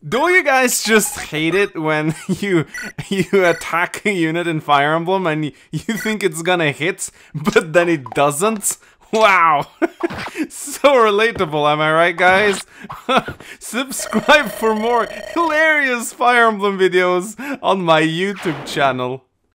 Do you guys just hate it when you attack a unit in Fire Emblem and you think it's gonna hit, but then it doesn't? Wow! So relatable, am I right, guys? Subscribe for more hilarious Fire Emblem videos on my YouTube channel.